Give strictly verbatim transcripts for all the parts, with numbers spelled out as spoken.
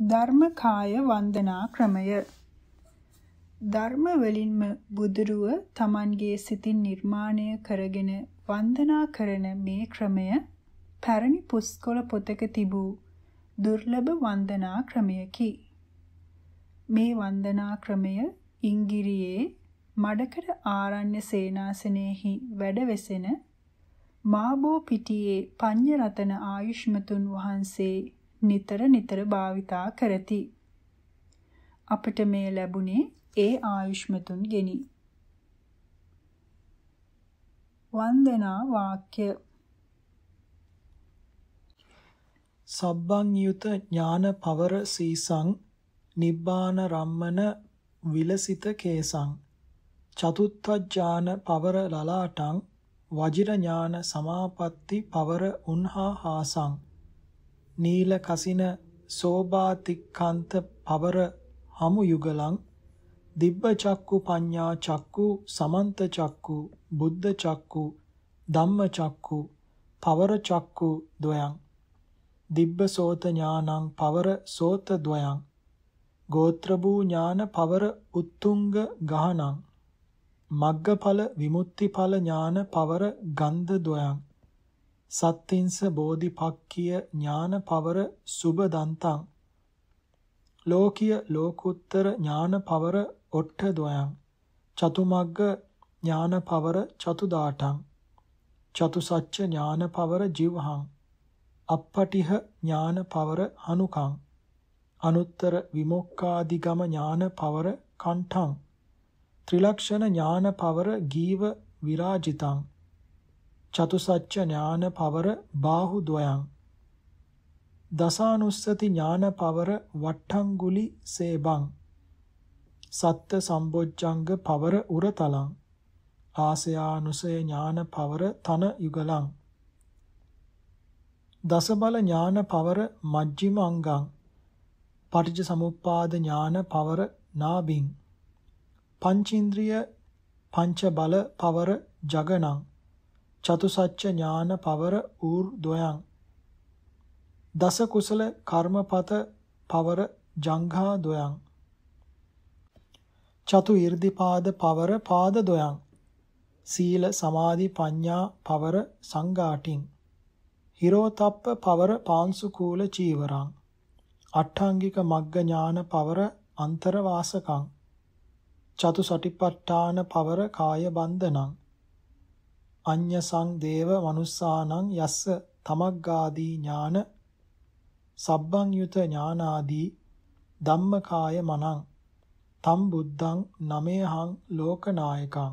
ධර්මකාය වන්දනා ක්‍රමය. ධර්ම වලින්ම බුදුරුව තමන්ගේ සිතින් නිර්මාණය කරගෙන වන්දනා කරන මේ ක්‍රමය පැරණි පුස්කොළ පොතක තිබූ දුර්ලභ වන්දනා ක්‍රමයකි. මේ වන්දනා ක්‍රමය ඉංගිරියේ මඩකඩ ආරණ්‍ය සේනාසනයෙහි වැඩවෙසෙන මාබෝ පිටියේ පඤ්ඤරතන ආයුෂ්මතුන් වහන්සේ නිතර නිතර භාවිතා කරති. අපට මේ ලැබුණේ ඒ ආයුෂ්මතුන් ගෙනි. වන්දනා වාක්‍ය. සබ්බං යුත ඥාන පවර සීසං නිබ්බාන රම්මන විලසිත කේසං චතුත්ථඥාන පවර ලලාටං වජිර ඥාන සමාපatti පවර උන්හා හාසං නීල කසින සෝභාතික්ඛන්ත පවර හමු යුගලං දිබ්බ චක්කු පඤ්ඤා චක්කු සමන්ත චක්කු බුද්ධ චක්කු ධම්ම චක්කු පවර චක්කු ද්වයං දිබ්බ සෝත ඥානං පවර සෝත ද්වයං ගෝත්‍ර භූ ඥාන පවර උත්තුංග ගහනං මග්ගඵල විමුක්තිඵල ඥාන පවර ගන්ධ ද්වයං සත්තිංස බෝධිපක්ඛිය ඥාන පවර සුබදන්තං ලෝකීය ලෝකුත්තර ඥාන පවර ඔට්ඨ ද්වයං චතුමග්ග ඥාන පවර චතුදාඨං චතුසච්ච ඥාන පවර ජිවහං අප්පටිහ ඥාන පවර හනුකං අනුත්තර විමුක්ඛාදිගම ඥාන පවර කණ්ඨං ත්‍රිලක්ෂණ ඥාන පවර ගීව විරාජිතං චතුසච්ච ඥාන පවර බාහු ද්වයං දසානුස්සති ඥාන පවර වට්ටංගුලි සේබං සත්ත සම්බොජ්ජංග පවර උරතලං ආසයානුසය ඥාන පවර තන යුගලං දසබල ඥාන පවර මජ්ක්‍ධිම අංගං පටිච්ච සමුප්පාද ඥාන පවර නාභින් පංචේන්ද්‍රිය පංච බල පවර ජගණං චතුසච්ච ඥාන පවර ඌර්ධ්වයං දස කුසල කර්මපත පවර ජංඝා ද්වයං චතු 이르දිපාද පවර පාද ද්වයං සීල සමාධි ප්‍රඥා පවර සංඝාටින් හිරෝතප්ප පවර පාංසුකූල චීවරං අට්ඨාංගික මග්ග ඥාන පවර අන්තර වාසකං චතු සටිපට්ඨාන පවර කාය බන්ධනං අඤ්ඤසං දේව මනුස්සානං යස්ස තමග්ගාදී ඥාන සබ්බං යුත ඥානාදී ධම්මකාය මනං තම් බුද්ධං නමේහං ලෝකනායකං.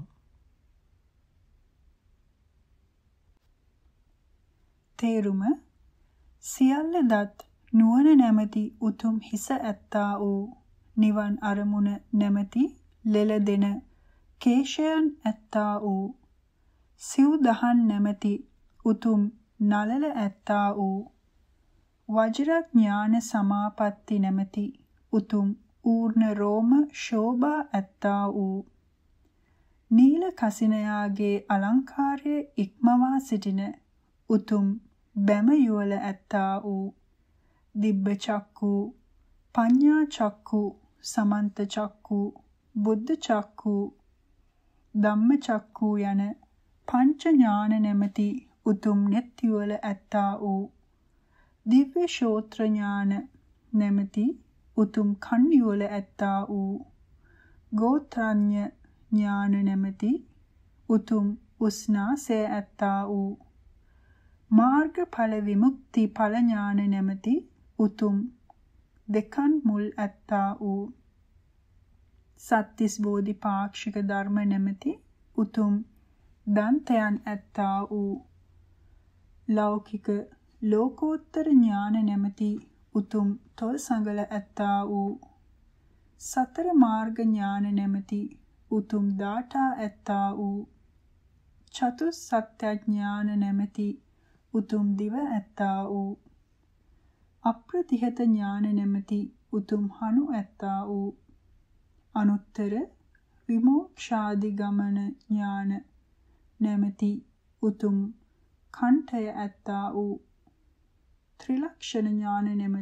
තේරුම සියල්ල දත් නුවණ නැමැති උතුම් හිස ඇත්තා වූ නිවන් අරමුණ නැමැති ලෙලදෙන කේශයන් ඇත්තා වූ සිව් දහන් නැමැති උතුම් නලල ඇත්තා වූ වජිරඥාන සමාපatti නැමැති උතුම් ඌර්ණ රෝම ශෝභා ඇත්තා වූ නීල කසිනයාගේ අලංකාරය ඉක්මවා සිටින උතුම් බැම යුවල ඇත්තා වූ දිබ්බ චක්කු පඤ්ඤා චක්කු සමන්ත චක්කු බුද්ධ චක්කු ධම්ම චක්කු යන පංච ඥාන නැමැති උතුම් නෙත් යුවල ඇත්තා වූ දිව්‍ය ශෝත්‍ර ඥාන නැමැති උතුම් කන් යුවල ඇත්තා වූ ගෝත්‍රාඤ්ඤ ඥාන නැමැති උතුම් උස්නාසය ඇත්තා වූ මාර්ගඵල විමුක්ති ඵල ඥාන නැමැති උතුම් දෙකන් මුල් ඇත්තා වූ සත්තිස් බෝධිපාක්ෂික ධර්ම නැමැති උතුම් දන්තයන් ඇත්තා වූ ලෞකික ලෝකෝත්තර ඥාන නැමැති උතුම් තොල් සංගල ඇත්තා වූ සතර මාර්ග ඥාන නැමැති උතුම් දාඨා ඇත්තා වූ චතුස් සත්‍ය ඥාන නැමැති උතුම් දිව ඇත්තා වූ අප්‍රතිහත ඥාන නැමැති උතුම් හනු ඇත්තා වූ අනුත්තර විමෝක්ෂාදිගමන ඥාන නැමැති උතුම් කණ්ඨය ඇත්තා වූ ත්‍රිලක්ෂණ ඥාන නැමැති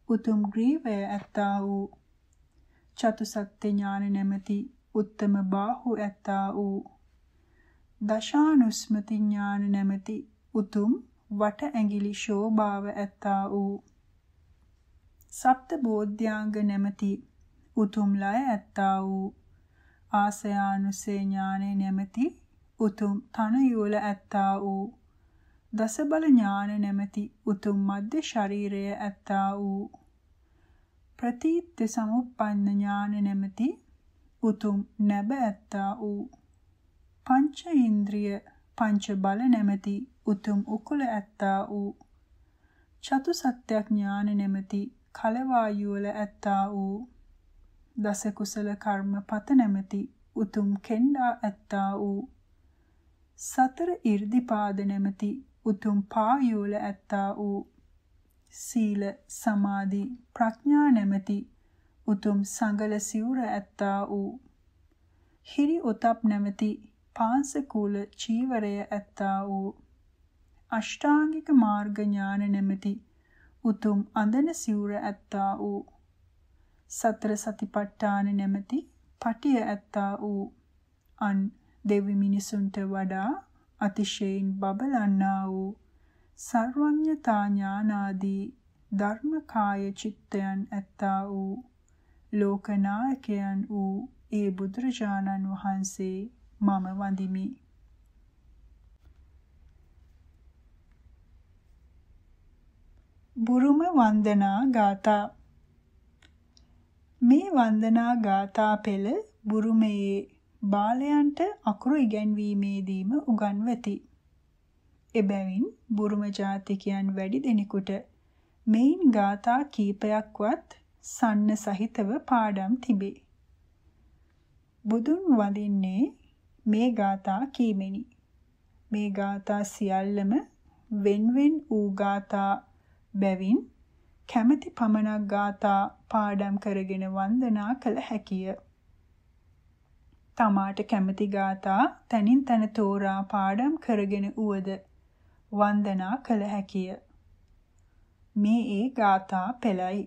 උතුම් ග්‍රීවය ඇත්තා වූ චතුසත්‍ය ඥාන නැමැති උත්තම බාහු ඇත්තා වූ දශානුස්මති ඥාන නැමැති උතුම් වට ඇඟිලි ශෝභාව ඇත්තා වූ සප්ත බෝධ්‍යාංග නැමැති උතුම් ලය ඇත්තා වූ ආසයානුසේ ඥානෙ නැමැති උතුම් තන යුවල ඇත්තා වූ දසබල ඥාන නැමැති උතුම් මධ්‍ය ශරීරය ඇත්තා වූ ප්‍රතිත්‍ය සමුප්පන්න ඥාන නැමැති උතුම් නැබ ඇත්තා වූ පංච ඉන්ද්‍රිය පංච බල නැමැති උතුම් උකුල ඇත්තා වූ චතු සත්‍ය ඥාන නැමැති කලවායුවල ඇත්තා වූ දස කුසල කර්ම පත නැමැති උතුම් කෙන්ඩා ඇත්තා වූ සතර 이르දිපාද නැමැති උතුම් පායුවල ඇත්තා වූ සීල සමාධි ප්‍රඥා නැමැති උතුම් සංගල සිවුර ඇත්තා වූ හිරි ඔතප් නැමැති පාංශකූල චීවරය ඇත්තා වූ අෂ්ටාංගික මාර්ග ඥාන නැමැති උතුම් අඳන සිවුර ඇත්තා වූ සතර සතිපට්ඨාන නැමැති පටිය ඇත්තා වූ අන් දෙවි මිනිසුන්ට වඩා අතිශයින් බබලන්නා වූ සර්වඥතා ඥානාදී ධර්මකාය චිත්තයන් ඇත්තා වූ ලෝකනායකයන් වූ ඒ බුදුරජාණන් වහන්සේ මම වඳිමි. බුරුම වන්දනා ගාථා. මේ වන්දනා ගාථා පෙළ බුරුමයේ බාලයන්ට අකුරු ඉගැන්වීමේදීම උගන්වති. එබැවින් බුරුම ජාතිකයන් වැඩි දෙනෙකුට මෙයින් ගාථා කීපයක්වත් සන්න සහිතව පාඩම් තිබේ. බුදුන් වඳින්නේ මේ ගාථා කීමෙනි. මේ ගාථා සියල්ලම වෙන්වෙන් වූ ගාථා බැවින් කැමැති පමණක් ගාථා පාඩම් කරගෙන වන්දනා කළ හැකිය. තමාට කැමැති ගාථා තනින් තන තෝරා පාඩම් කරගෙන උවද වන්දනා කළ හැකිය. මේ ඒ ගාථා පෙළයි.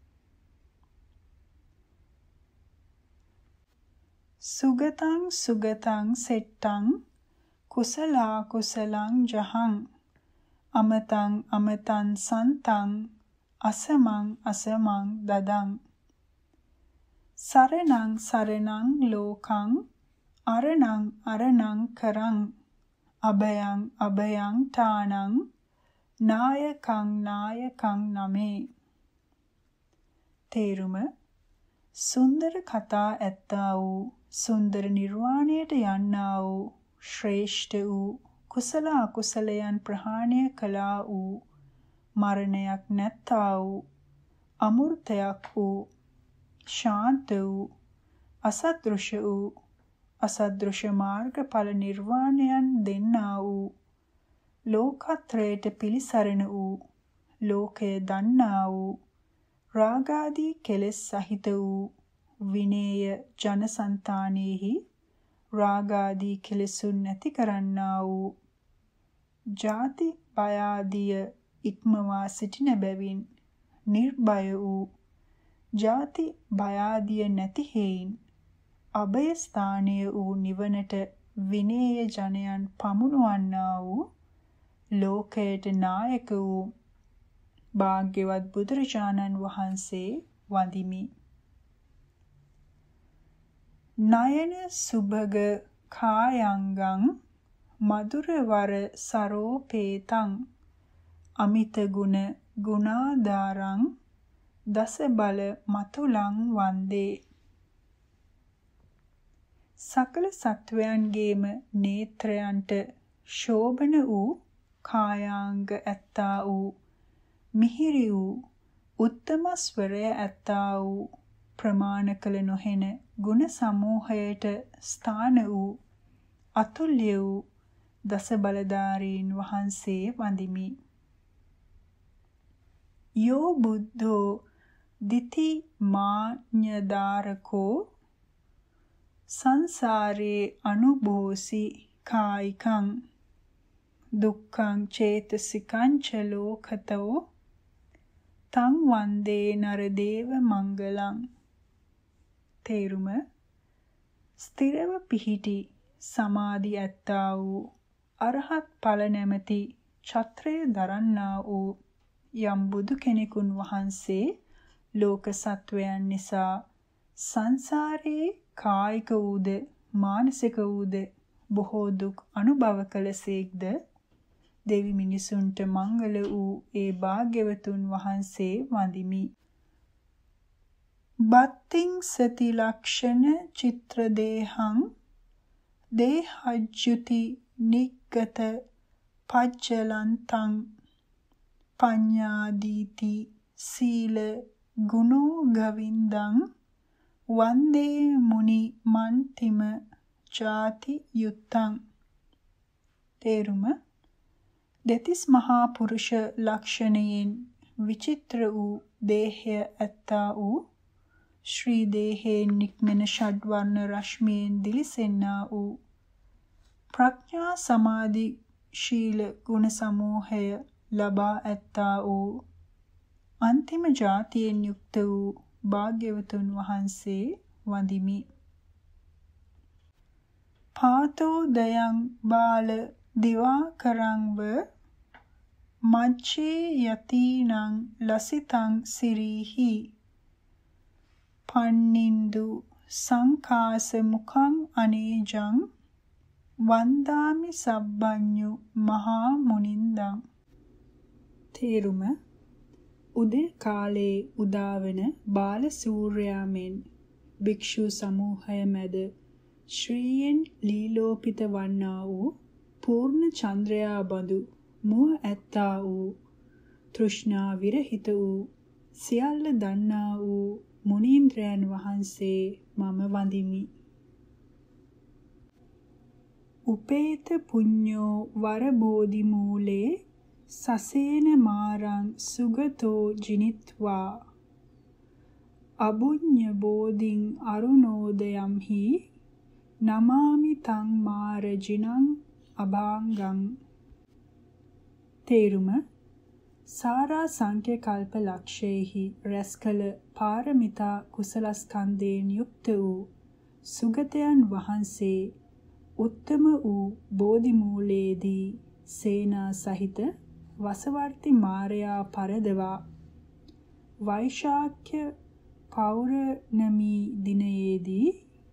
සුගතං සුගතං සෙට්ටං කුසලා කුසලං ජහං අමතං අමතං සන්තං අසමං අසමං දදං සරණං සරණං ලෝකං අරණං අරණං කරං අභයං අභයං තානං නායකං නායකං නමේ. තේරුම සුන්දර කතා ඇත්තා වූ සුන්දර නිර්වාණයට යන්නා වූ ශ්‍රේෂ්ඨ වූ කුසල අකුසලයන් ප්‍රහාණය කළා වූ මරණයක් නැත්තා වූ අමෘතයක් වූ ශාන්ත වූ අසදෘශ වූ අසදෘශ මාර්ගඵල නිර්වාණයන් දෙන්නා වූ ලෝකත්‍රයට පිළිසරණ වූ ලෝකය දන්නා වූ රාගාදී කෙලෙස් සහිත වූ විනේය ජනසන්තානෙහි රාගාදී කෙලෙසුන් නැති කරන්නා වූ ජාති භයාදිය ඉක්මවා සිටින බැවින් නිර්භය වූ ජාති භයාදිය නැති හේයින් අභය ස්ථානය වූ නිවනට විනේය ජනයන් පමුණුවන්නා වූ ලෝකයට නායක වූ භාග්‍යවත් බුදුරජාණන් වහන්සේ වඳිමි. නයන සුභග කායංගං මధుරවර සරෝපේතං අමිත ගුණ ගුණාදාරං දස බල මතුලං වන්දේ. සකල සත්වයන්ගේම නේත්‍රයන්ට ශෝභන වූ කායාංග ඇත්තා වූ මිහිරි වූ උත්තම ස්වරය ඇත්තා වූ ප්‍රමාණ කළ නොහෙන ගුණ සමූහයට ස්ථාන වූ අතුල්‍ය වූ දස බලධාරීන් වහන්සේ වඳිමි. යෝ බුද්ධෝ දිති මාඤ්ඤදාරකෝ සංසාරේ අනුභෝසි කායිකං දුක්ඛං චේතසිකං ච ලෝකතෝ තං වන්දේ නරදේව මංගලං. තේරුම ස්ථිරව පිහිටි සමාධි ඇත්තා වූ අරහත් ඵල නැමැති ඡත්‍රය දරන්නා වූ යම් බුදු කෙනෙකුන් වහන්සේ ලෝක සත්වයන් නිසා සංසාරේ කායික වූද මානසික වූද බොහෝ දුක් අනුභව කළසේක්ද දෙවි මිනිසුන්ට මංගල වූ ඒ භාග්‍යවතුන් වහන්සේ වඳිමි. බත්තිං සති ලක්ෂණ චිත්‍ර දේහං දේහජ්ජුති නිග්ගත පජ්ජලන්තං පඤ්ඤාදීති සීල ගුණෝ ගවින්දං වන්දේ මුනි මන්තිම ජාති යුත්තං. තේරුම දෙතිස් මහා පුරුෂ ලක්ෂණයෙන් විචිත්‍ර වූ දේහය ඇත්තා වූ ශ්‍රී දේහයෙන් නික්මෙන ෂඩ්වර්ණ රශ්මියෙන් දිලිසෙන්නා වූ ප්‍රඥා සමාධි ශීල ගුණ සමූහය ලබා ඇත්තා වූ අන්තිම ජාතියෙන් යුක්ත වූ භාග්‍යවතුන් වහන්සේ වඳිමි. පාතෝ දයං බාල දිවාකරංව මජ්ජේ යතිනං ලසිතං සිරීහි පන්නින්දු සංකාස මුඛං අනේජං වන්දාමි සබ්බඤ්ඤු මහා මුනින්දං. තේරුම උදේ කාලයේ උදාවන බාල සූර්යයා මෙන් භික්ෂු සමූහය මැද ශ්‍රීයෙන් ලීලෝපිත වන්නා වූ පූර්ණ චන්ද්‍රයා බඳු මුව ඇත්තා වූ තෘෂ්ණා විරහිත වූ සියල්ල දන්නා වූ මුනීන්ද්‍රයන් වහන්සේ මම වඳිමි. උපේත පුඤ්ඤෝ වර බෝධි මූලේ සසේන මාරං සුගතෝ ජිනිත්වා අබුඤ්ඤ බෝධින් අරුණෝදයම්හි නමාමි තං මාර ජිනං අභාංගං. තේරුම සාරා සංඛ්‍ය කල්ප ලක්ෂයෙහි රැස්කල පාරමිතා කුසලස්කන්ධයෙන් යුක්ත වූ සුගතයන් වහන්සේ උත්තම වූ බෝධි මූලයේදී සේනා සහිත වසවර්ති මාරයා පරදවා වෛශාඛ්‍ය පෞර්ණමී දිනයේදී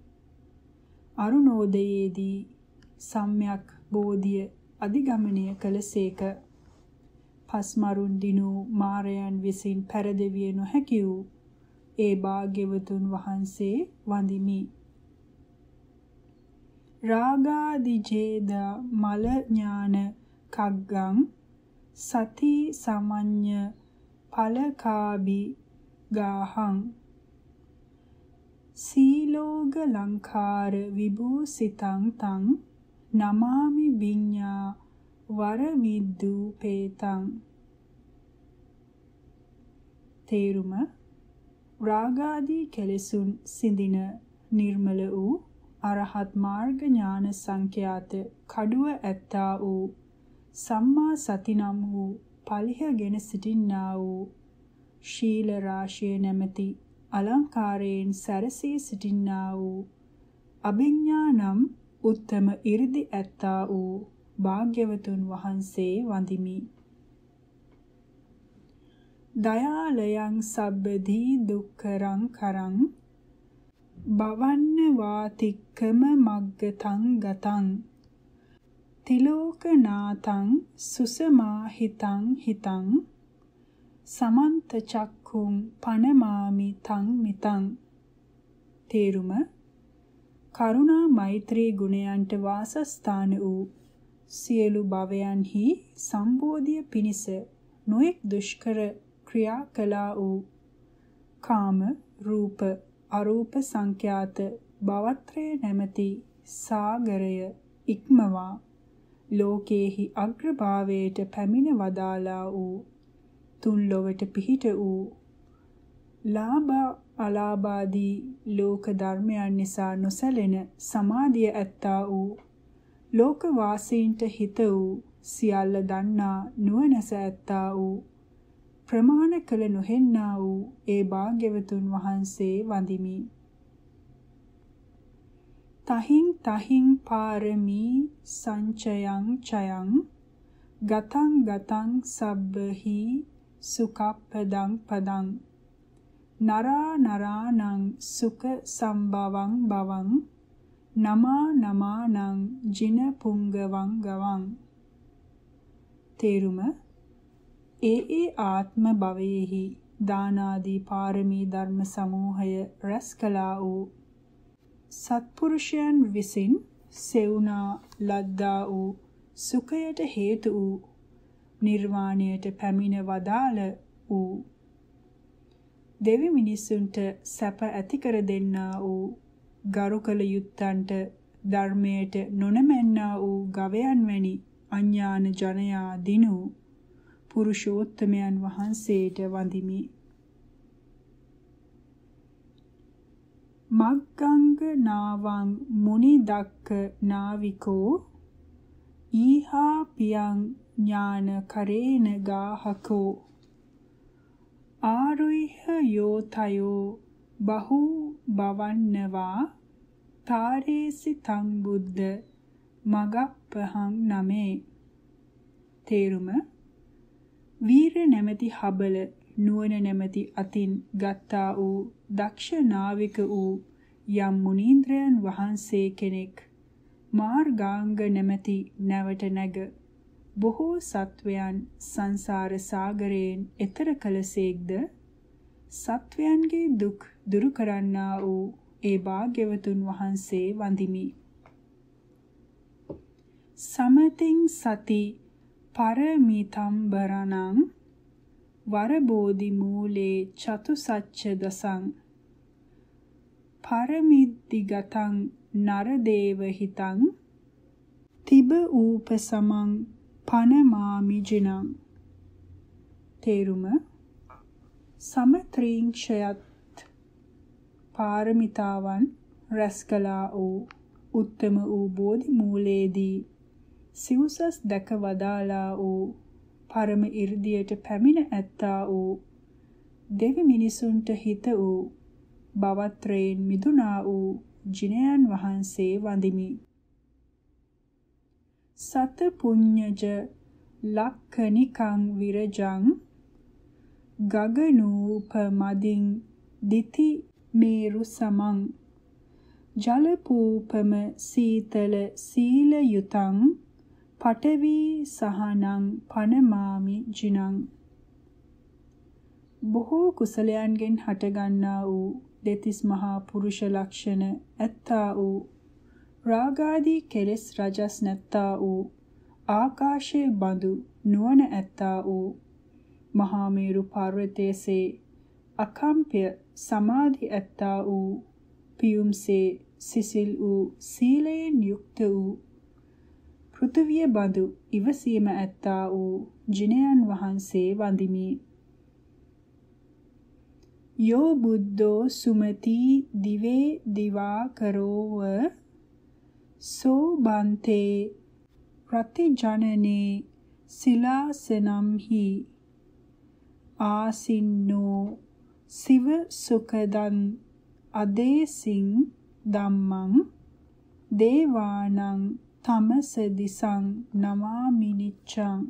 අරුණෝදයේදී සම්‍යක් බෝධිය අධිගමනය කළසේක. පස්මරුන් දිනූ මාරයන් විසින් පෙරදවිය නොහැකි වූ ඒ භාග්‍යවතුන් වහන්සේ වඳිමි. රාගාදිජේද මල ඥාන කග්ගං සති සමඤ්ඤ ඵලකාබි ගාහං සීලෝග ලංකාර විභූසිතං තං නමාමි විඤ්ඤා වර විද්දුපේතං. තේරුම රාගාදී කෙලෙසුන් සිඳින නිර්මල වූ අරහත් මාර්ග ඥාන සංඛ්‍යාත කඩුව ඇත්තා වූ සම්මා සති නම් වූ පලිහගෙන සිටින්නා වූ ශීල රාශිය නැමැති අලංකාරයෙන් සැරසී සිටින්නා වූ අභිඥා නම් උත්තම 이르දි ඇත්තා වූ භාග්‍යවතුන් වහන්සේ වඳිමි. දයාලයං සබ්බදී දුක්ඛරං කරං භවන්න වාතික්කම මග්ගතං ගතං තිලෝකනාතං සුසමාහිතං හිතං සමන්ත චක්ඛුං පනමාමි තං මිතං. තේරුම කරුණා මෛත්‍රී ගුණයන්ට වාසස්ථාන වූ සියලු භවයන්හි සම්බෝධිය පිණිස නොඑක් දුෂ්කර ක්‍රියා කළා වූ කාම රූප අරූප සංඛ්‍යාත භවත්‍රය නැමැති සාගරය ඉක්මවා ලෝකේහි අග්‍රභාවයට පැමිණ වදාලා වූ තුන් ලොවට පිහිට වූ ලාභ අලාභාදී ලෝක ධර්මයන් නිසා නොසැලෙන සමාධිය ඇත්තා වූ ලෝක වාසීන්ට හිත වූ සියල්ල දන්නා නුවණැස ඇත්තා වූ ප්‍රමාණ කළ නොහෙන්නා වූ ඒ භාග්‍යවතුන් වහන්සේ වඳිමි. තහින් තහින් පාරමී සංචයං චයං ගතං ගතං සබ්බහි සුඛප්පදං පදං නරා නරානං සුඛ සම්භවං භවං නමා නමානං ජින පුංගවං ගවං. තේරුම: ඒ ඒ ආත්ම භවයේහි දානාදී පාරමී ධර්ම සමූහය රැස් කළා වූ සත්පුරුෂයන් විසින් සෙවුනා ලද්දා වූ සුඛයට හේතු වූ නිර්වාණයට පැමිණ වදාළ වූ දෙවි මිනිසුන්ට සැප ඇති කර දෙන්නා වූ ගරු කළ යුත්තන්ට ධර්මයට නොනැමෙන්නා වූ ගවයන් වැනි අඥාන ජනයා දිනු පුරුෂෝත්තමයන් වහන්සේට වඳිමි. මග්ගංග නාවං මුනි දක්ක නාවිකෝ ඊහා පියං ඥාන කරේන ගාහකෝ ආරුයිහ යෝතයෝ බහු බවන්නවා තාරේසි තං බුද්ධ මගප්පහං නමේ. තේරුම: වීර නැමැති හබල නුවණ නැමැති අතින් ගත්තා වූ දක්ෂ නාවික වූ යම් මුනීන්ද්‍රයන් වහන්සේ කෙනෙක් මාර්ගාංග නැමැති නැවට නැග බොහෝ සත්වයන් සංසාර සාගරයෙන් එතර කළසේක්ද සත්වයන්ගේ දුක් දුරු කරන්නා වූ ඒ භාග්‍යවතුන් වහන්සේ වඳිමි. සමතින් සති පරමිතම්බරණං වරබෝධි මූලේ චතුසච්ච දසං පරමිද්දිගතං නරදේව හිතං තිබ ඌපසමං පනමාමි ජිනං. තේරුම: සමත්‍රීංක්ෂයත් පාරමිතාවන් රැස් කළා වූ උත්තම වූ බෝධි මූලයේදී සිව්සස් දැක වදාලා වූ පරම 이르දියට පැමිණ ඇත්තා වූ දෙවි මිනිසුන්ට හිත වූ භවත්‍රයෙන් මිදුණා වූ ජිනයන් වහන්සේ වඳිමි. සත පුඤ්ඤජ ලක්ඛනිකං විරජං ගගනූපමදින් දිති මේරු සමං ජලපූපම සීතල සීල යුතං පඨවි සහනං පනමාමි ජිනං. බොහෝ කුසලයන්ගෙන් හටගන්නා වූ දෙතිස් මහා පුරුෂ ලක්ෂණ ඇත්තා වූ රාගාදී කෙලෙස් රජස් නැත්තා වූ ආකාශයේ බඳු නුවණ ඇත්තා වූ මහා මේරු පර්වතයේසේ අකම්ප්‍ය සමාධි ඇත්තා වූ පියුම්සේ සිසිල් වූ සීලයෙන් යුක්ත වූ පෘථිවිය බඳු ඉවසීම ඇත්තා වූ ජිනයන් වහන්සේ වඳිමි. යෝ බුද්ධෝ සුමති දිවේ දිවා කරෝව සෝ බන්තේ ප්‍රතිජනනේ සිලාසනම්හි ආසින්නෝ සිව සුඛදන් අදේසින් ධම්මං දේවානං තමස දිසං නමාමි නිච්ඡං.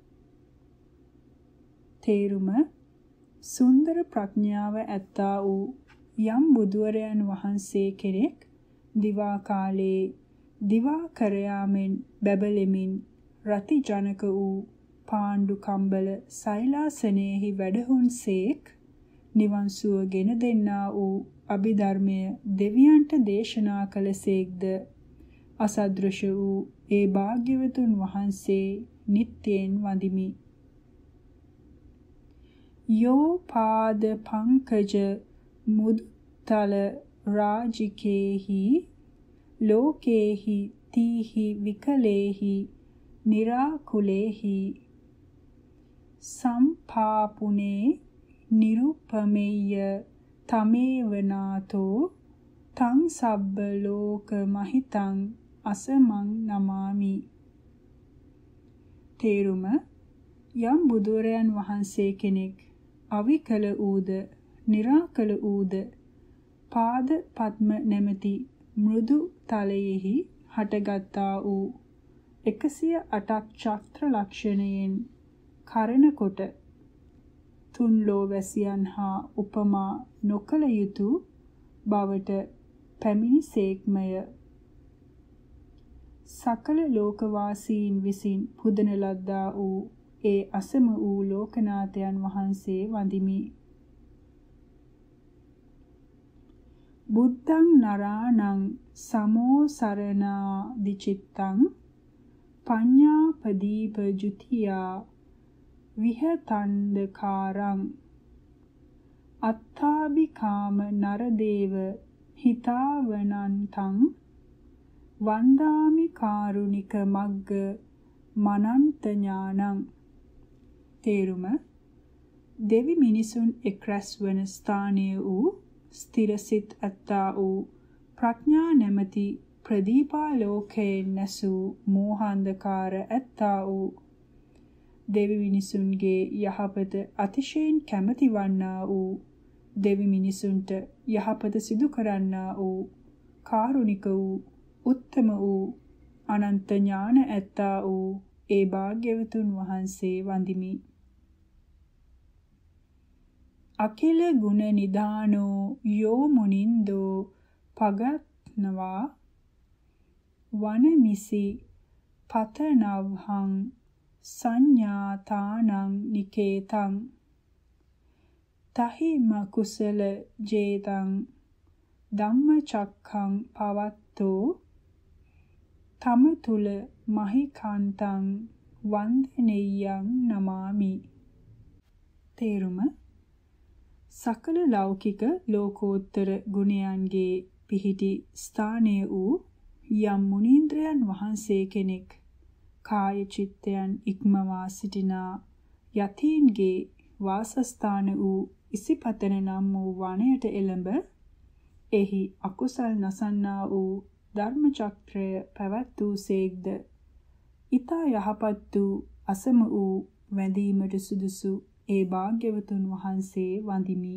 තේරුම: සුන්දර ප්‍රඥාව ඇත්තා වූ යම් බුදුවරයන් වහන්සේ කෙනෙක් දිවා කාලයේ දිවා කරයාමෙන් බැබලෙමින් රති ජනක වූ පාණ්ඩු කම්බල සෛලාසනයෙහි වැඩහුන්සේක් නිවන් සුව ගෙන දෙන්නා වූ අභිධර්මය දෙවියන්ට දේශනා කළසේක්ද අසදෘශ වූ ඒ භාග්‍යවතුන් වහන්සේ නිත්‍යයෙන් වඳිමි. යෝ පාද පංකජ මුත්තල රාජිකේහි ලෝකේහි තීහි විකලේහි නිරාකුලේහි සම්පාපුනේ නිරුපමෙය්‍ය තමේවනාතෝ තං සබ්බ ලෝක යම් බුදුරයන් වහන්සේ කෙනෙක් අවිකල වූද निराකල වූද පාද පද්ම නැමැති මෘදු තලයෙහි හටගත්තා වූ එකසිය අටක් චක්‍ර ලක්ෂණයෙන් කරන කොට තුන් ලෝවැසියන් හා උපමා නොකළ යුතු බවට පැමිණිසේක්මය. සකල ලෝකවාසීන් විසින් පුදන ලද්දා වූ ඒ අසම වූ ලෝකනාථයන් වහන්සේ වඳිමි. බුද්ධං නරාණං සමෝ සරණා දිචිත්තං පඤ්ඤාපදීප ජුතියා විහතන්දකාරං අත්තාබිකාම නරදේව හිතාවනන්තං වන්දාමි කාරුණික මග්ග මනන්ත ඥානං. තේරුම: දෙවි මිනිසුන් එක් රැස් වන ස්ථානය වූ ස්ථිරසිත ඇත්තා වූ ප්‍රඥා නැමැති ප්‍රදීපාලෝකයෙන් නැසූ මෝහාන්ධකාර ඇත්තා වූ දෙවි මිනිසුන්ගේ යහපත අතිශයින් කැමැති වන්නා වූ දෙවි මිනිසුන්ට යහපත සිදු කරන්නා වූ කාරුණික වූ උත්තම වූ අනන්ත ඥාන ඇත්තා වූ ඒ භාග්‍යවතුන් වහන්සේ වඳිමි. අකිල ගුණ නිදානෝ යෝ මුනින්දෝ පගත්නවා වනමිසි පතනව්හං සංඥාතානං නිකේතං තහිම කුසල ජේතං ධම්මචක්ඛං පවත්තෝ තම තුල මහිකාන්තං වන්දනෙය්‍යං නමාමි. තේරුම: සකල ලෞකික ලෝකෝත්තර ගුණයන්ගේ පිහිටි ස්ථානය වූ යම් මුනීන්ද්‍රයන් වහන්සේ කෙනෙක් කාය චිත්තයන් ඉක්මවා සිටිනා යතීන්ගේ වාසස්ථාන වූ ඉසිපතන නම් වූ වනයට එළඹ එහි අකුසල් නසන්නා වූ ධර්ම චක්‍රය පැවැත් වූ සේක්ද ඊතා යහපත් වූ අසම වූ වැඳීමට සුදුසු ඒ භාග්‍යවතුන් වහන්සේ වඳිමි.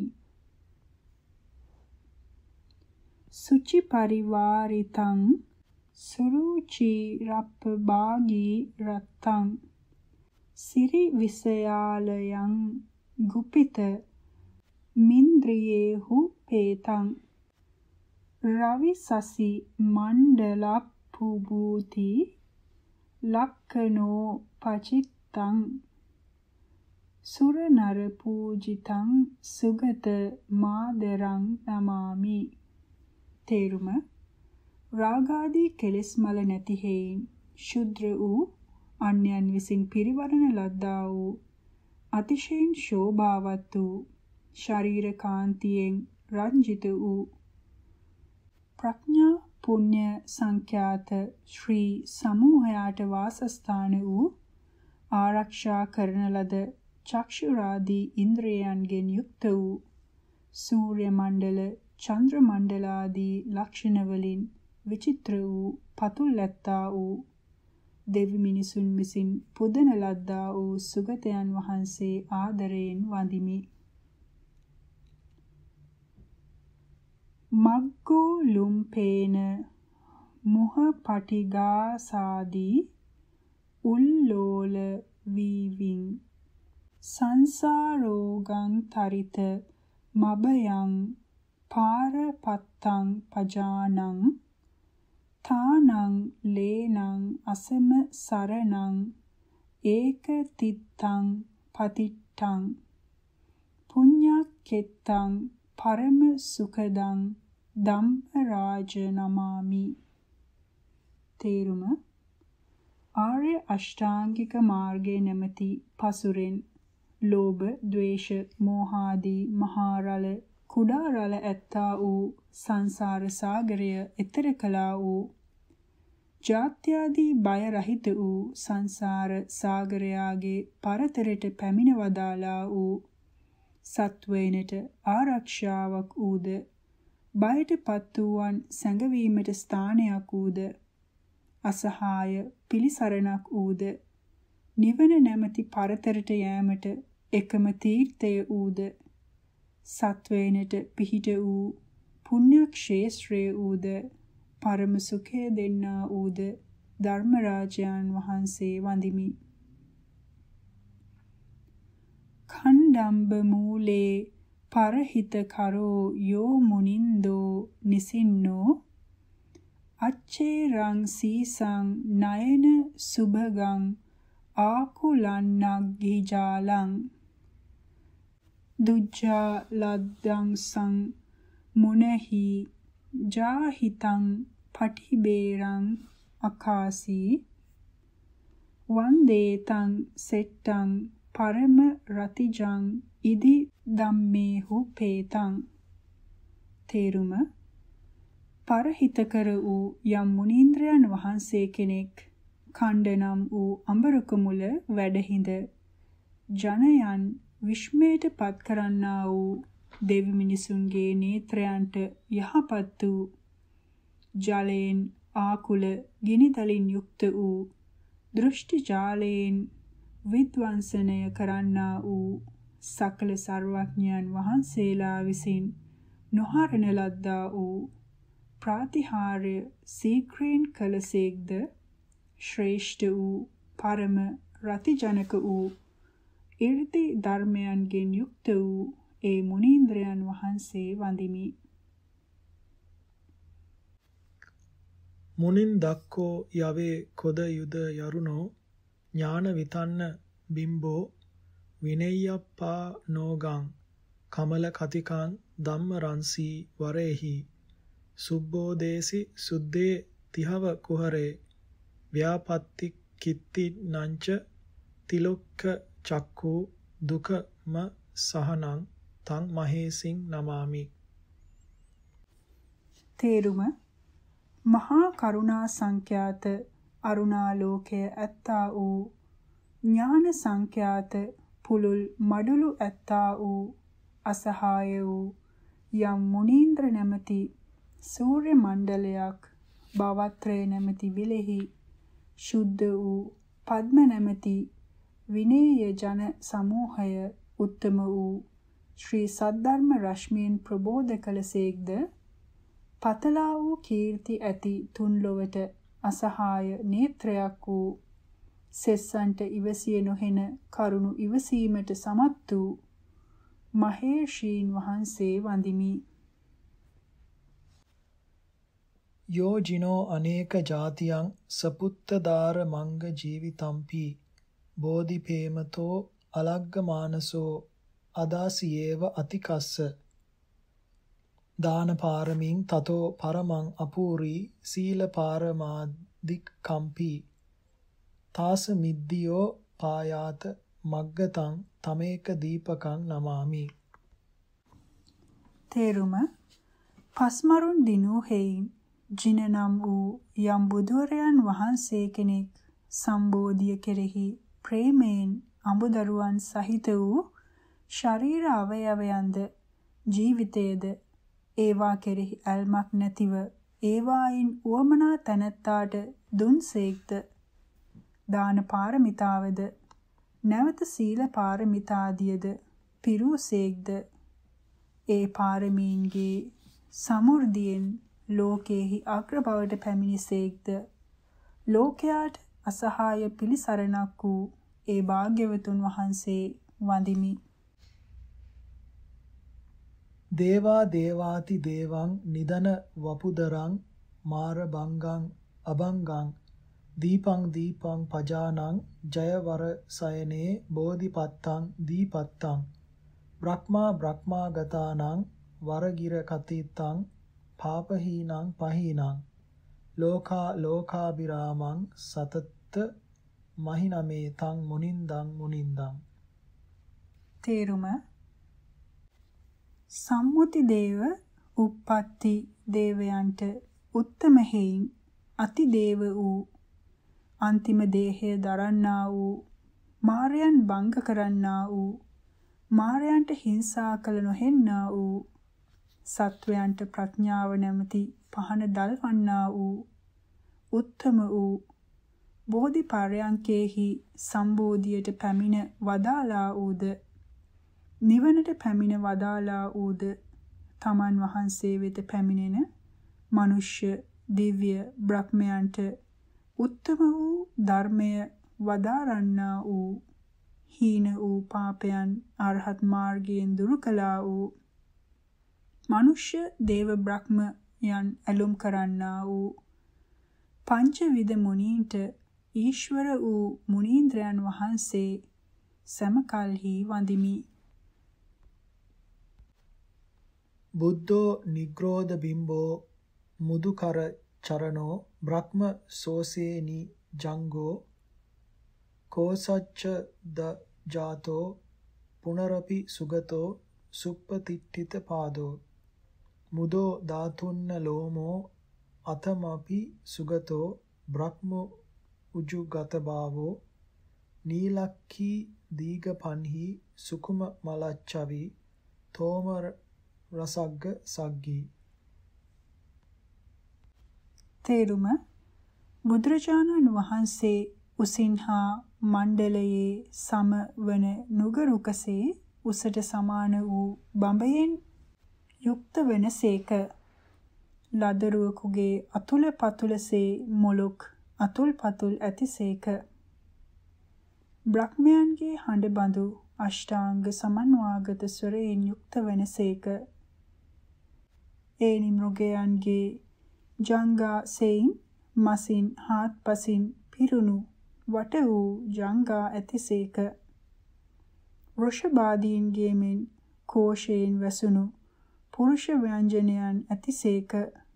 සුචි පරිවාරිතං සුරුචි රප්ප භාගී රත්තං සිරි විසයාලයන් ගුපිත මින්ද්‍රියේහු පේතං රවි සසි මණ්ඩලප්පුභූති ලක්කනෝ පචිත්තං සුර නර පූජිතං සුගත මාදරං නමාමි. තේරුම: රාගාදී කෙලෙස් මල නැති හේයින් ශුද්‍ර වූ අන්‍යයන් විසින් පිරිවරණ ලද්දා වූ අතිශයින් ශෝභාවත් වූ ශරීර කාන්තියෙන් රංජිත වූ ප්‍රඥා පුණ්‍ය සංඛ්‍යාත ශ්‍රී සමූහයාට වාසස්ථාන වූ ආරක්ෂා කරන ලද චක්ෂුරාදී ඉන්ද්‍රයන්ගෙන් යුක්ත වූ සූර්ය මණ්ඩල චන්ද්‍ර මණ්ඩලාදී ලක්ෂණ වලින් විචිත්‍ර වූ පතුල් ඇත්තා වූ දෙවි මිනිසුන් විසින් පුදන ලද්දා වූ සුගතයන් වහන්සේ ආදරයෙන් වඳිමි. මග්ගෝ ලුම්පේන මුහ පටිගාසාදී උල්ලෝල වීවින් සංසාරෝගං තරිත මබයං පාරපත්තං පජානං තානං ලේනං අසම සරණං ඒක තිත්තං පතිට්ඨං පුඤ්ඤක්ඛෙත්තං පරම සුඛදං ධම්මරාජ නමාමි. තේරුම: ආර්ය අෂ්ටාංගික මාර්ගයේ නැමැති පසුරෙන් ලෝභ, ද්වේෂ, මෝහාදී මහා රළ කුඩා රළ ඇත්තා වූ සංසාර සාගරය එතර කළා වූ ජාත්‍යාදී බය රහිත වූ සංසාර සාගරයාගේ පරතරයට පැමිණ වදාලා වූ සත්වයිනට ආරක්ෂාවක් වූද බයට පත් වූවන් සැඟවීමට ස්ථානයක් වූද අසහාය පිළිසරණක් වූද නිවන නැමැති පරතරට යෑමට එකම තීර්ථය ඌද සත්වයනට පිහිට වූ පුණ්‍යක්ෂේත්‍රය ඌද පරම සුඛය දෙන්නා ඌද ධර්මරාජයන් වහන්සේ වඳිමි. ඛණ්ඩම්බ මූලේ පරහිත කරෝ යෝ මුනින්දෝ නිසින්නෝ අච්චේරං සීසං නයන සුභගං ආකුලන්නග්ගිජාලං දුජ්ජා ලද්දං සං මුනහි ජාහිතං පටිබේරං අකාසී වන්දේතං සෙට්ටං පරම රතිජං ඉදි ධම්මේහු පේතං. තේරුම පරහිතකර වූ යම් මුනීන්ද්‍රයන් වහන්සේ කෙනෙක් ඛණ්ඩනම් වූ අඹරක මුල වැඩහිඳ ජනයන් විශ්මයට පත් කරන්නා වූ දෙවි මිනිසුන්ගේ නේත්‍රයන්ට යහපත් වූ ජලයෙන් ආකුල ගිනිතලින් යුක්ත වූ දෘෂ්ටි ජාලයෙන් විද්වංසනය කරන්නා වූ සකල සර්වඥයන් වහන්සේලා විසින් නොහරණ ලද්දා වූ ප්‍රාතිහාර්ය සීක්‍රේන් කලසේක්ද ශ්‍රේෂ්ඨ වූ පරම රතිජනක වූ ඉර්ධි ධර්මයන්ගෙන් යුක්ත වූ ඒ මුනීන්ද්‍රයන් වහන්සේ වඳිමි. මුනින් දක්කෝ යවේ කොද යුද යරුණෝ ඥාන විතන්න බිම්බෝ විනෙය්‍යප්පා නෝගං කමල කතිකං ධම්ම රංසී වරේහි සුබ්බෝදේසි සුද්දේ තිහව කුහරේ ව්‍යාපත්ති කිත්ති නංච තිලොක්ක චක්කු දුකම සහනං තං මහේසින් නමාමි. තේරුම මහා කරුණා සංඛ්‍යාත අරුණාලෝකය ඇත්තා වූ ඥාන සංඛ්‍යාත පුලුල් මඩුළු ඇත්තා වූ අසහාය වූ යම් මුනීන්ද්‍ර නැමැති සූර්ය මණ්ඩලයක් බවත්‍රය නැමැති විලෙහි ශුද්ධ වූ පද්ම නැමැති විනේය ජන සමූහය උත්තම වූ ශ්‍රී සද්ධර්ම රශ්මියෙන් ප්‍රබෝධ කළසේක්ද පතලා වූ කීර්ති ඇති තුන් ලොවට අසහාය නේත්‍රයක් වූ සෙස්සන්ට ඉවසිය නොහෙන කරුණු ඉවසීමට සමත් වූ මහේෂීන් වහන්සේ වඳිමි. යෝජිනෝ අනේක ජාතියං සපුත්තදාර මංග ජීවිතම්පි බෝධිපේමතෝ අලග්ගමානසෝ අදාසියේව අතිකස්ස දාන පාරමින් තතෝ පරමං අපූරි සීල පාරමාදික්කම්පි තාස මිද්දියෝ පායාත මග්ගතං තමේක දීපකං නමාමි. තේරුම පස්මරුන් දිනූ හේයින් ජින නම් වූ යම් බුදුවරයන් වහන්සේ කෙනෙක් සම්බෝධිය කෙරෙහි ප්‍රේමයෙන් අඹදරුවන් සහිත වූ ශරීර අවයවයන්ද ජීවිතයේද ඒවා කෙරෙහි ඇල්මක් නැතිව ඒවායින් උවමනා තැනැත්තාට දුන්සේක්ද දාන පාරමිතාවද නැවත සීල පාරමිතාදියද පිරූසේක්ද ඒ පාරමීන්ගේ සමෘද්ධියෙන් ලෝකේහි අග්‍ර බවට පැමිණිසේක්ද ලෝකයාට අසහාය පිළිසරණක් වූ ඒ භාග්‍යවතුන් වහන්සේ වඳිමි. දේවා දේවාති දේවං නිදන වපුදරං මාර බංගං අබංගං දීපං දීපං පජානං ජයවර සයනේ බෝධිපත්තං දීපත්තං බ්‍රහ්මා බ්‍රහ්මාගතානං වරගිර කතිත්තං පාපහීනං පහීනං ලෝකා ලෝකාබිරාමං සතත්ත මහිනමේ තං මුනින්දං මුනින්දං. තේරුම සම්මුති දේව උප්පත්ති දේවයන්ට උත්තම හේයින් අති දේව වූ අන්තිම දේහය දරන්නා වූ මාරයන් බංග කරන්නා වූ මාරයන්ට හිංසා කළ නොහෙන්නා වූ සත්වයන්ට ප්‍රඥාව නැමැති පහන දල්වන්නා වූ උත්තම වූ බෝධි පර්යංකේහි සම්බෝධියට පැමිණ වදාලා ඌද නිවනට පැමිණ වදාලා ඌද තමන් වහන්සේ වෙත පැමිණෙන මනුෂ්‍ය දිව්‍ය බ්‍රහ්මයන්ට උත්තම වූ ධර්මය වදාරන්නා වූ හීන වූ පාපයන් අරහත් මාර්ගයෙන් දුරු කළා වූ මනුෂ්‍ය දේව බ්‍රහ්මයන් ඇලුම් කරන්නා වූ පංචවිධ මුනීන්ට ඊශ්වර වූ මුනීන්ද්‍රයන් වහන්සේ සමකල්හි වඳිමි. බුද්ධෝ නිග්‍රෝධ බිම්බෝ මුදුකර චරණෝ බ්‍රහ්ම සෝසේනි ජංගෝ කෝසච්ච ද ජාතෝ පුනරපි සුගතෝ සුප්පතිට්ඨිත පාදෝ මුදෝ ධාතුන්න ලෝමෝ අතමපි සුගතෝ බ්‍රහ්ම උජුගත භාවෝ නීලක්ඛී දීඝපන්හි සුකුම මලච්චවි තෝමර රසග්ග සග්ගී. තේරුම බුදුරජාණන් වහන්සේ උසින් හා මණ්ඩලයේ සම වන නුගරුකසේ උසට සමාන වූ බඹයෙන් යුක්ත වනසේක. ලදරුවෙකුගේ අතුල පතුලසේ මොලොක් අතුල් පතුල් ඇතිසේක. බ්‍රහ්මයන්ගේ හඬ බඳු අෂ්ටාංග සමන්වාගත ස්වරයෙන් යුක්ත වනසේක. ඒ මෘගයන්ගේ ජංගා සෙයින් මසින් හාත්පසින් පිරුණු වට වූ ජංගා ඇතිසේක. වෘෂභාදීන්ගේ මෙන් කෝෂයෙන් වැසුණු පුරුෂ ව්‍යංජනයන් ඇතිසේක.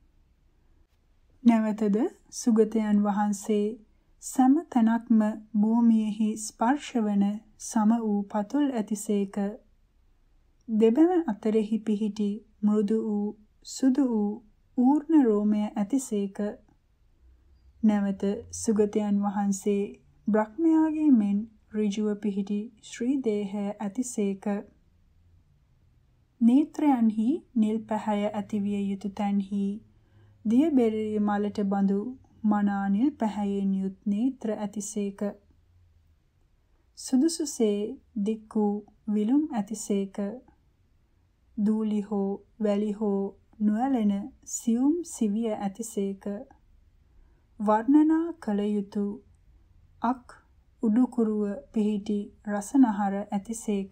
නැවතද සුගතයන් වහන්සේ සෑම තැනක්ම භූමියෙහි ස්පර්ශවන සම වූ පතුල් ඇතිසේක. දෙබැම අතරෙහි පිහිටි මෘදු වූ සුදු වූ ඌර්ණ රෝමය ඇතිසේක. නැවත සුගතයන් වහන්සේ බ්‍රහ්මයාගේ මෙන් ඍජුව පිහිටි ශ්‍රී දේහය ඇතිසේක. නේත්‍රයන්හි නිල් පැහැය ඇතිවිය යුතු තැන්හි දියබෙරේ මලට බඳු මනා නිල් පැහැයෙන් යුත් නේත්‍ර ඇතිසේක. සුදුසුසේ දික් වූ විලුම් ඇතිසේක. දූලි හෝ වැලි හෝ නොඇලෙන සියුම් සිවිය ඇතිසේක. වර්ණනා කළ යුතු අක් උඩුකුරුව පිහිටි රසනහර ඇතිසේක.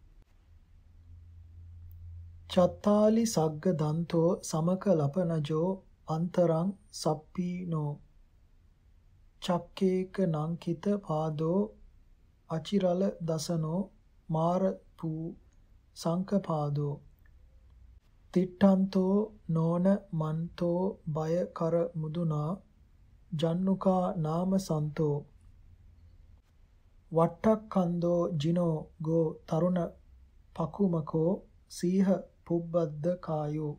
චත්තාලි සග්ග දන්තෝ සමක ලපනජෝ අන්තරං සප්පීනෝ චක්කේක නංකිත පාදෝ අචිරල දසනෝ මාරපූ සංකපාදෝ තිට්ඨන්තෝ නෝන මන්තෝ බය කර මුදුනා ජන්නුකා නාම සන්තෝ වට්ටක්ඛන්தோ ජිනෝ ගෝ තරුණ පකුමකෝ සීහ පුබ්බද්ද කායෝ.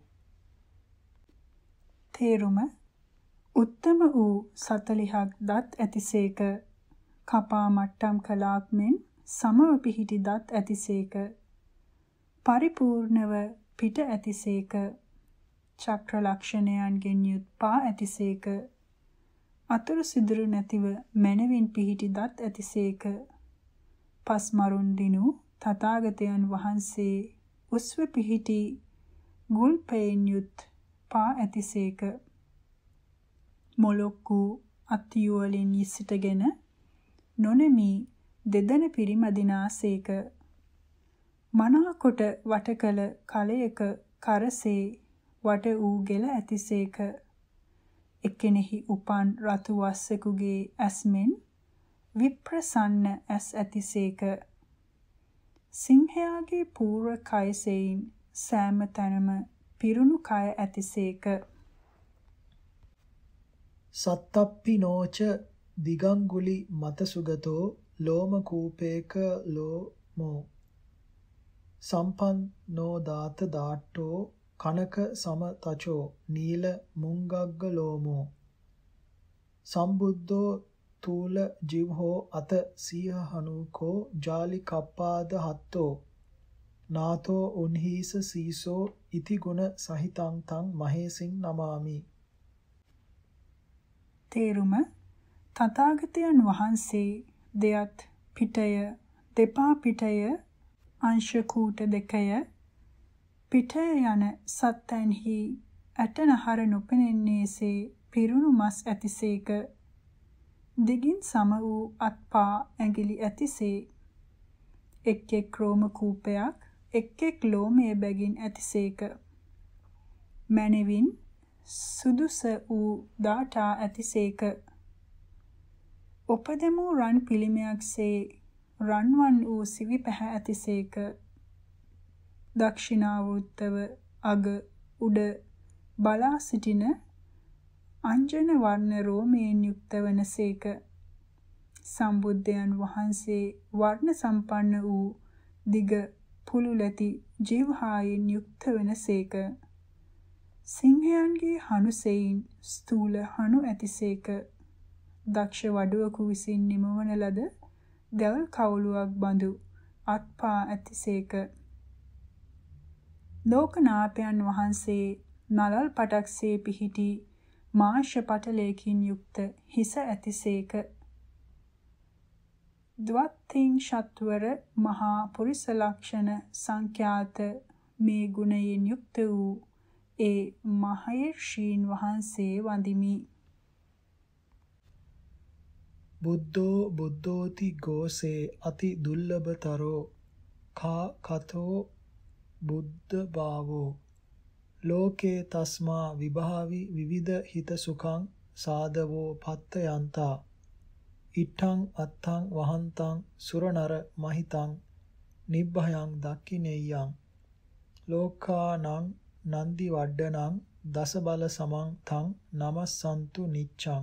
තේරුම උත්තම වූ සතලිහක් දත් ඇතිසේක. කපා මට්ටම් කලාක් මෙන් සමව පිහිටි දත් ඇතිසේක. පරිපූර්ණව පිට ඇතිසේක. චක්‍ර ලක්ෂණයන්ගෙන් යුත් පා ඇතිසේක. අතුරු සිදුරු නැතිව මැනවින් පිහිටි දත් ඇතිසේක. පස් මරුන් දිනු තථාගතයන් වහන්සේ උස්ව පිහිටි ගුල් පෙයින් යුත් පා ඇතිසේක. මොලොක්කු අත්යුවලින් සිටගෙන නොනෙමි දෙදෙන පිරිමදිනාසේක. මනාකොට වටකල කලයක කරසේ වට වූ ගෙල ඇතිසේක. එක්කෙනෙහි උපන් රතු වස්සෙකුගේ ඇස්මෙන් විප්‍රසන්න ඇස් ඇතිසේක. සිංහයාගේ පූර්ව කයසෙයින් සෑම තැනම පිරුණු කය ඇතිසේක. සත්තප්පිනෝච දිගංගුලි මත සුගතෝ ලෝම කූපේක ලෝමෝ සම්පන්නෝ දාත දාට්ටෝ කනක සමතචෝ නීල මුංගග්ග ලෝමෝ සම්බුද්ධෝ තූල ජිව්හෝ අත සීහහනුකෝ ජාලි කප්පාද හත්තෝ නාතෝ උන්හීස සීසෝ ඉති ගුණ සහිතං තං මහේසින් නමාමි. තේරුම තථාගතයන් වහන්සේ දෙයත් පිටය දෙපා පිටය අංශ කූට දෙකය පිටය යන සත්තන්හි ඇටනහර නොපෙනෙන්නේසේ පිරුණු මස් ඇතිසේක දිගින් සම වූ අත්පා ඇඟිලි ඇතිසේ එක් එක් රෝම කූපයක් එක් එක් ලෝමයේ බැගින් ඇතිසේක මැනවින් සුදුස වූ දාඨා ඇතිසේක උපදමූ රන් පිළිමයක්සේ රන්වන් වූ සිවි පැහැ ඇතිසේක දක්ෂිනාවෘත්තව අග උඩ බලා සිටින අංජන වර්ණ රෝමයෙන් යුක්ත වනසේක සම්බුද්ධයන් වහන්සේ වර්ණ සම්පන්න වූ දිග පුළුලැති ජීවහායෙන් යුක්ත වනසේක සිංහයන්ගේ හනුසෙයින් ස්ථූල හනු ඇතිසේක දක්ෂ වඩුවකු විසින් නිමවන ලද දැවල් කවුලුවක් බඳු අත්පා ඇතිසේක ලෝකනාථයන් වහන්සේ නලල් පටක්සේ පිහිටි මාංශ පටලයකින් යුක්ත හිස ඇතිසේක ද්වත්තිං ෂත්වර මහා පුරිස ලක්ෂණ සංඛ්‍යාත මේ ගුණයෙන් යුක්ත වූ ඒ මහේර්ෂීන් වහන්සේ වඳිමි බුද්ධෝ බුද්ධෝති ගෝසේ අති දුර්ලභතරෝ කා කතෝ බුද්ධ භාවෝ ලෝකේ තස්මා විභාවි විවිධ හිත සුඛං සාදවෝ පත්ත යන්තා ඉත්තං අත්තං වහන්තං සුරනර මහිතං නිබ්බයං දක්ඛිනේයං ලෝකානං නන්දි වඩ්ඩනං දස බල සමං තං නමස්සන්තු නිච්ඡං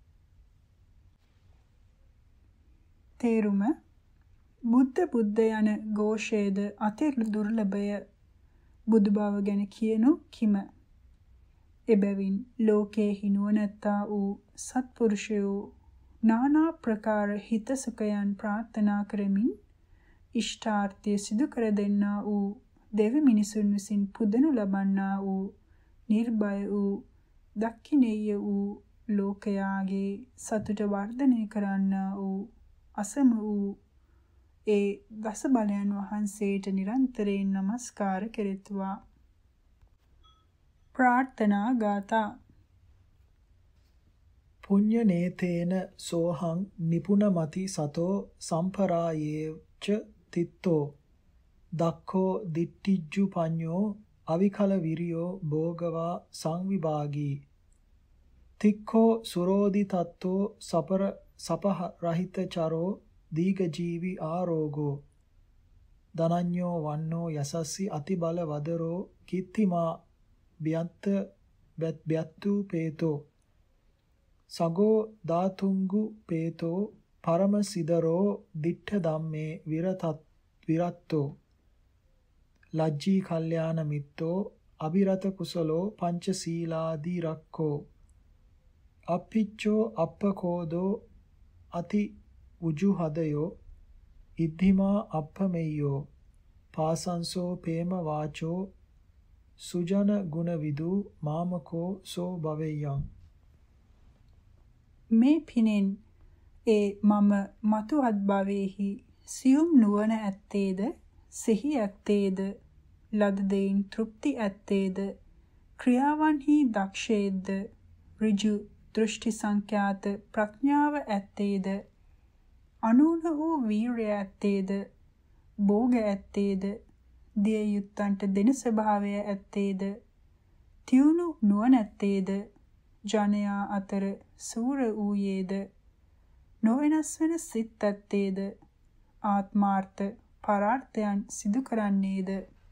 තේරුම බුද්ධ බුද්ධ යන ഘോഷයේද අති දුර්ලභය බුදු බව ගැන කියනු කිම එබැවින් ලෝකේ හිනුවනැත්තා වූ සත්පුරුෂයෝ නානා ප්‍රකාර හිත සුඛයන් ප්‍රාර්ථනා කරමින් ඉෂ්ඨාර්ථය සිදු කර දෙන්නා වූ දෙවි මිනිසුන් විසින් පුදනු ලබන්නා වූ නිර්භය වූ දක්ඛිනේය වූ ලෝකයාගේ සතුට වර්ධනය කරන්නා වූ අසම වූ ඒ දස බලයන් වහන්සේට නිරන්තරයෙන් නමස්කාර කෙරෙත්වා ප්‍රාර්ථනා ගාථා පුඤ්ඤ නේතේන සෝහං නිපුනමති සතෝ සම්පරායේච තිත්තෝ දක්ඛෝ දිට්ඨිජ්ජු පඤ්ඤෝ අවිකල විරියෝ භෝගවා සංවිභාගී තික්ඛෝ සුරෝදි තත්තෝ සපර සපහ රහිත චරෝ දීඝ ජීවි ආරෝගෝ දනඤ්ඤෝ වන්නෝ යසස්සි අතිබල වදරෝ කිත්තිමා බ්‍යන්ත බ්‍යත්තු පේතෝ සගෝ ධාතුංගු පේතෝ පරම සිදරෝ දිට්ඨ ධම්මේ විරතත් විරත්තෝ ලජ්ජී කල්යාණ මිත්තෝ අබිරත කුසලෝ පංච සීලාදී රක්ඛෝ අප්පිච්චෝ අප්පකෝදෝ අති උජුහදයෝ ඉද්ධිමා අප්පමෙය්‍යෝ පාසංසෝ පේම වාචෝ සුජන ගුණ විදු මාමකෝ සෝ භවෙය්‍යං මේ පිනෙන් ඒ මම මතුවත් භවෙහි සියුම් නුවණ ඇත්තේද සිහි ඇත්තේද ලද දෙයින් තෘප්ති ඇත්තේද ක්‍රියාවන්හි දක්ෂේද්ද ඍජු දෘෂ්ටි සංඛ්‍යාත ප්‍රඥාව ඇත්තේද අනූන වූ වීර්ය ඇත්තේද භෝග ඇත්තේද දිය යුත්තන්ට දෙන ස්වභාවය ඇත්තේද තියුණු නුවණැත්තේද ජනයා අතර සූර වූයේද නොවෙනස් වෙන සිත් ඇත්තේද ආත්මාර්ථ පරාර්ථයන් සිදු කරන්නේද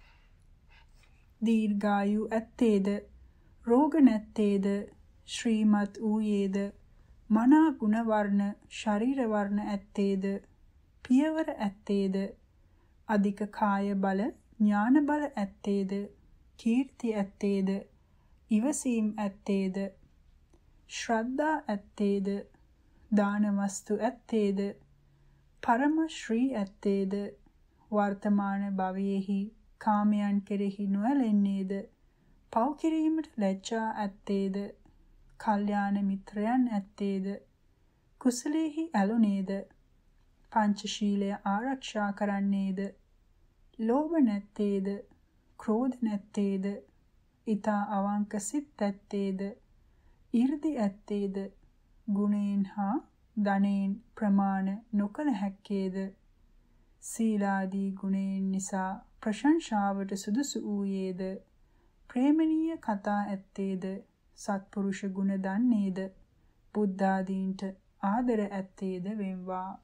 දීර්ඝායු ඇත්තේද රෝග නැත්තේද ශ්‍රීමත් වූයේද මනා ගුණ වර්ණ ශරීර වර්ණ ඇත්තේද පියවර ඇත්තේද අධික කාය බල ඥාන බල ඇත්තේද කීර්ති ඇත්තේද ඉවසීම් ඇත්තේද ශ්‍රද්ධා ඇත්තේද දාන වස්තු ඇත්තේද පරම ශ්‍රී ඇත්තේද වර්තමාන භවයේහි කාමයන් කෙරෙහි නොඇලෙන්නේද පව් කිරීමට ලැජ්ජා ඇත්තේද කල්යාණ මිත්‍රයන් ඇත්තේද කුසලයේහි ඇලුනේද? පංචශීලය ආරක්ෂා කරන්නේද? ලෝභ නැත්තේද? ක්‍රෝධ නැත්තේද? ඊතා අවංක සිත් ඇත්තේද? ඊර්ධි ඇත්තේද? ගුණයෙන් හා ධනයෙන් ප්‍රමාණ නොකළ හැක්කේද? සීලාදී ගුණයෙන් නිසා ප්‍රශංසාවට සුදුසු වූයේද? ප්‍රේමණීය කතා ඇත්තේද? සත්පුරුෂ ගුණ දන්නේද? බුද්ධාදීන්ට ආදර ඇත්තේද වෙම්වා.